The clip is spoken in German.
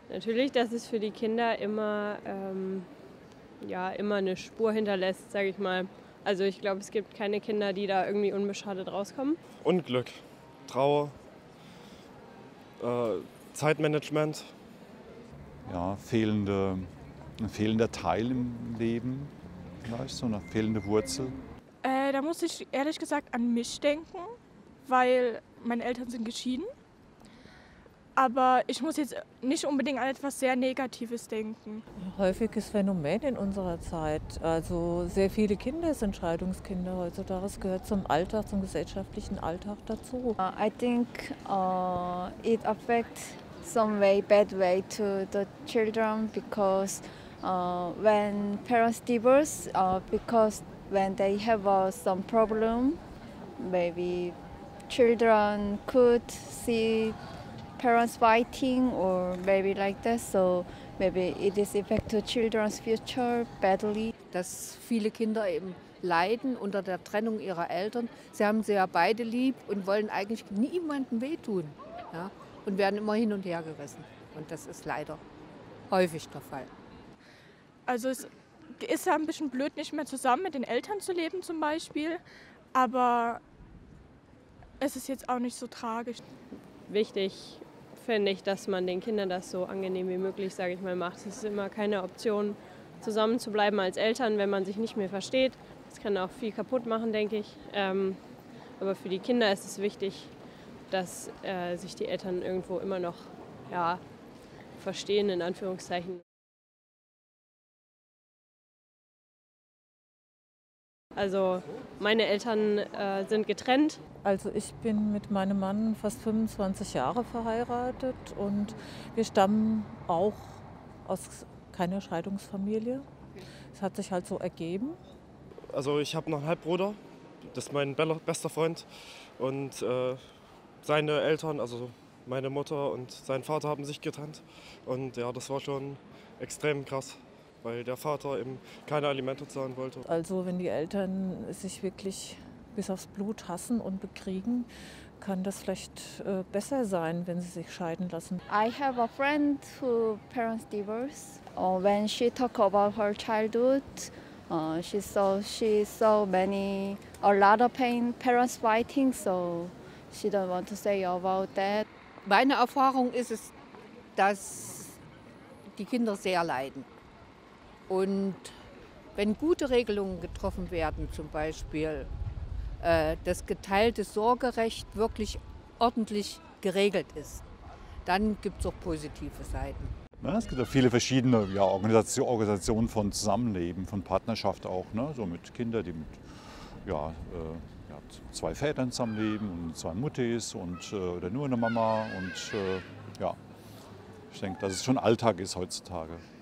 Natürlich, dass es für die Kinder immer, ja, immer eine Spur hinterlässt, sage ich mal. Also ich glaube, es gibt keine Kinder, die da irgendwie unbeschadet rauskommen. Unglück, Trauer, Zeitmanagement. Ja, ein fehlender Teil im Leben, vielleicht so eine fehlende Wurzel. Da muss ich ehrlich gesagt an mich denken, weil meine Eltern sind geschieden. Aber ich muss jetzt nicht unbedingt an etwas sehr Negatives denken. Häufiges Phänomen in unserer Zeit. Also sehr viele Kinder sind Scheidungskinder heutzutage. Es gehört zum Alltag, zum gesellschaftlichen Alltag dazu. I think it affects some way, bad way to the children because when parents divorce, because when they have some problem, maybe children could see parents fighting or maybe like that, so maybe it is affect to children's future badly. Dass viele Kinder eben leiden unter der Trennung ihrer Eltern. Sie haben sie ja beide lieb und wollen eigentlich niemandem wehtun, ja, und werden immer hin und her gerissen. Und das ist leider häufig der Fall. Also es ist ja ein bisschen blöd, nicht mehr zusammen mit den Eltern zu leben zum Beispiel, aber es ist jetzt auch nicht so tragisch. Wichtig finde ich, dass man den Kindern das so angenehm wie möglich, sage ich mal, macht. Es ist immer keine Option, zusammen zu bleiben als Eltern, wenn man sich nicht mehr versteht. Das kann auch viel kaputt machen, denke ich. Aber für die Kinder ist es wichtig, dass sich die Eltern irgendwo immer noch, ja, verstehen, in Anführungszeichen. Also meine Eltern sind getrennt. Also ich bin mit meinem Mann fast 25 Jahre verheiratet und wir stammen auch aus keiner Scheidungsfamilie. Es hat sich halt so ergeben. Also ich habe noch einen Halbbruder, das ist mein bester Freund. Und seine Eltern, also meine Mutter und sein Vater haben sich getrennt. Und ja, das war schon extrem krass, weil der Vater eben keine Alimente zahlen wollte. Also wenn die Eltern sich wirklich bis aufs Blut hassen und bekriegen, kann das vielleicht besser sein, wenn sie sich scheiden lassen. I have a friend who parents divorce. When she talk about her childhood, she saw a lot of pain, parents fighting, so she don't want to say about that. Meine Erfahrung ist es, dass die Kinder sehr leiden. Und wenn gute Regelungen getroffen werden, zum Beispiel das geteilte Sorgerecht wirklich ordentlich geregelt ist, dann gibt es auch positive Seiten. Ja, es gibt ja viele verschiedene Organisationen von Zusammenleben, von Partnerschaft auch, ne? So mit Kindern, die mit zwei Vätern zusammenleben und zwei Muttis und, oder nur eine Mama. Und ich denke, dass es schon Alltag ist heutzutage.